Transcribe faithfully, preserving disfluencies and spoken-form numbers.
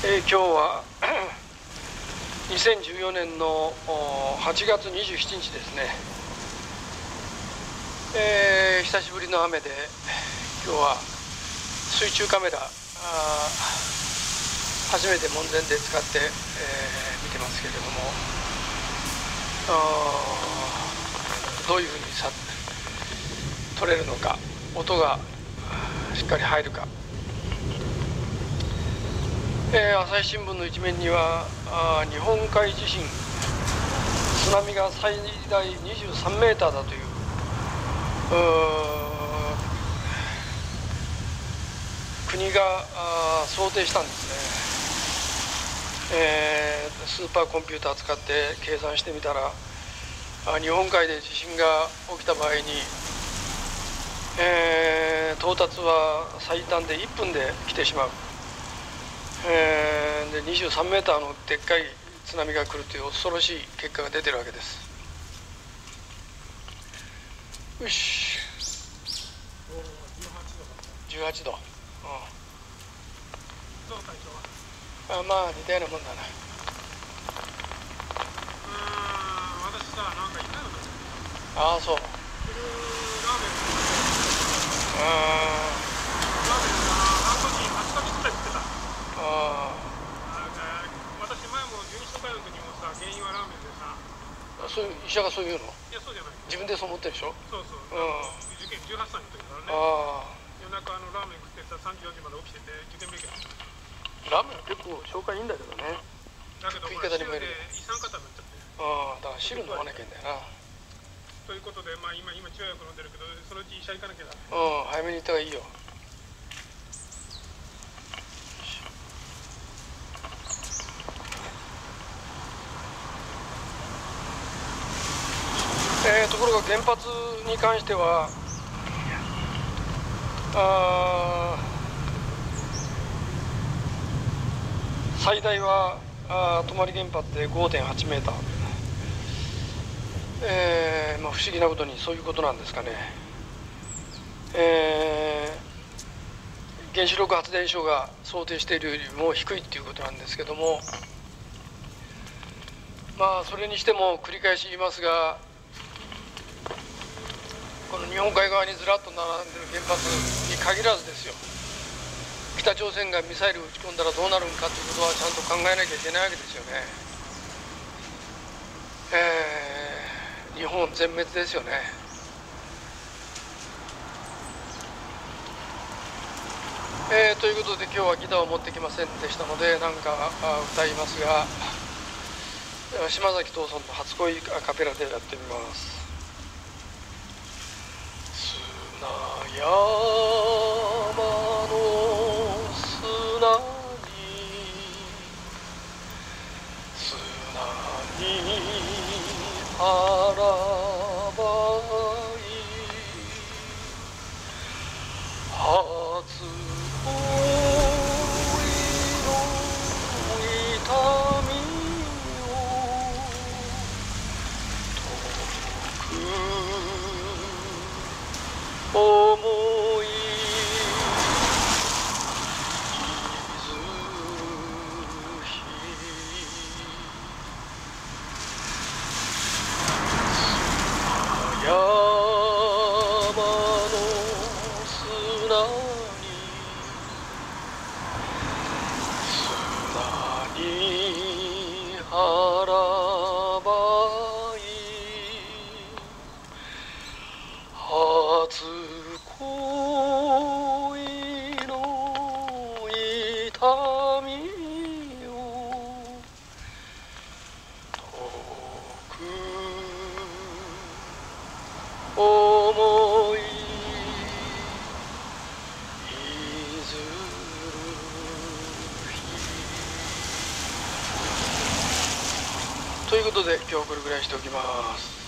えー、今日はにせんじゅうよねんのはちがつにじゅうしちにちですね。えー、久しぶりの雨で今日は水中カメラ初めて門前で使って、えー、見てますけれども、どういうふうにさ撮れるのか、音がしっかり入るか。えー、朝日新聞の一面にはあ日本海地震、津波が最大にじゅうさんメーターだという、う国があ想定したんですね。えー、スーパーコンピューター使って計算してみたら、あ日本海で地震が起きた場合に、えー、到達は最短でいっぷんで来てしまう。えー、でにじゅうさんメーターのでっかい津波が来るという恐ろしい結果が出てるわけです。よし、じゅうはちど。ああ、まあ似たようなもんだな。 うん、私さ、なんか痛いのかな。 ああ、そう。 ラーメンあラーメンが半年はちかげつくらい食ってた。 あ私前も十二指腸科の時もさ、原因はラーメンでさ。 そういう医者がそう言うの？ いや、そうじゃない。 自分でそう思ってるでしょ？ そうそう。 うん、 受験じゅうはっさいの時だからね。 あ夜中あのラーメン食ってさ、さんじよじまで起きてて受験勉強してた。 ラーメンは結構消化いいんだけどね。 だけど食いほら汁方にもよる。 で胃酸過多になっちゃって。 ああ、だから汁飲まなきゃいいんだよな。 ということで、まあ今今治療薬飲んでるけど、そのうち医者行かなきゃだ。 うん、早めに行った方がいいよ。えー、ところが原発に関してはあ最大はあ泊原発で ごてんはちメーター、えーまあ、不思議なことにそういうことなんですかね。えー、原子力発電所が想定しているよりも低いっていうことなんですけども、まあそれにしても繰り返し言いますが、この日本海側にずらっと並んでる原発に限らずですよ、北朝鮮がミサイルを撃ち込んだらどうなるのかということはちゃんと考えなきゃいけないわけですよね。えー、日本全滅ですよね。えー、ということで今日はギターを持ってきませんでしたので何か歌いますが、島崎藤村の初恋アカペラでやってみます。砂山の砂に砂にあらばい初恋の痛みを解く思いずひ砂山の砂に砂にあらばい初恋の痛みを解く思いずひということで今日はこれぐらいにしておきます。